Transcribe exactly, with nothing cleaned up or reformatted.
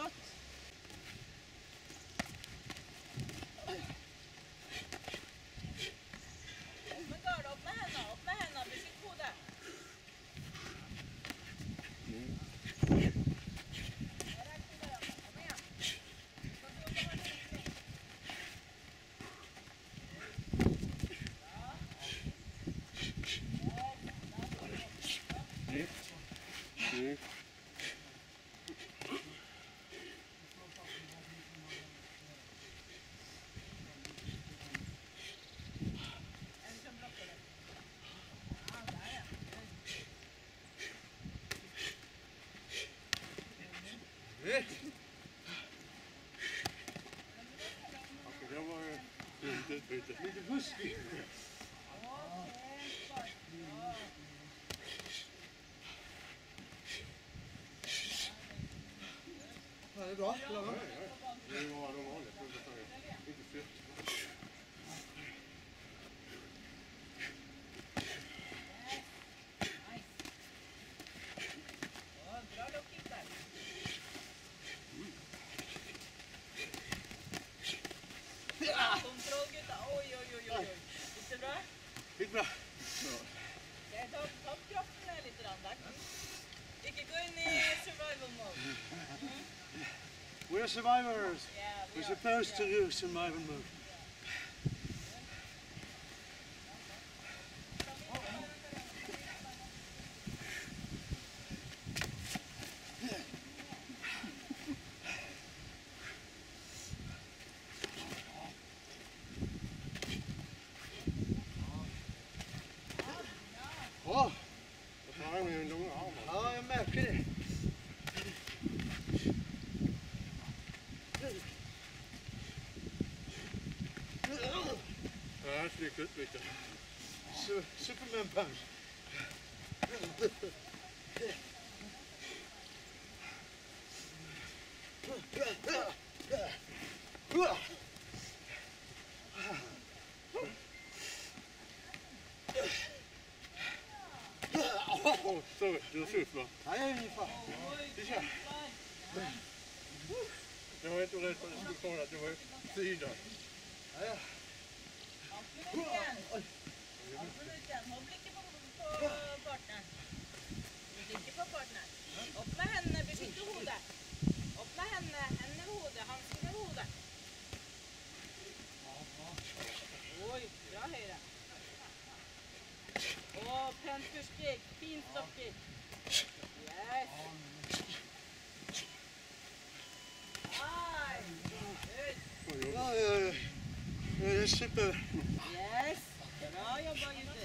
Flott. Opp med gardet, opp med hendene, opp med hendene, beskytt hodet. Mm. Okej, det var ju lite utbyte. Lite husky. Ja, det är bra. Ja, ja. Det var de vanliga. Inte fyrt. Bra lockigt där. Kontroll gutta, oj oj oj oj. Gick det bra? Gick bra. Jag tar ta upp kroppen här lite grann där. Icke gå in i survival mode. Mm. We're survivors. Yeah, we We're are. supposed to Yeah. do survival mode. Bra. Då tar han ju en lång arm. Ja, jag märker det. Ja, snyggt utbyte. Su- Superman punch. Oh, sorry, du har fått va? Ja, jag är ungefär. Titta. Jag var inte rädd för att det skulle komma att du var sidan. Ja, ja. Absolut igen. Absolut igen. Håll blicken på, på partnern. Blicken på partnern. Upp med henne, beskytt hodet. Upp med henne, henne vid hodet, handsken vid hodet. Oj, bra höjda. Åh, penturssteg, fint stoppsteg. Yes. Aj, good. Ja, ja, ja. Det är super. Yes. Bra jobbat Jytte.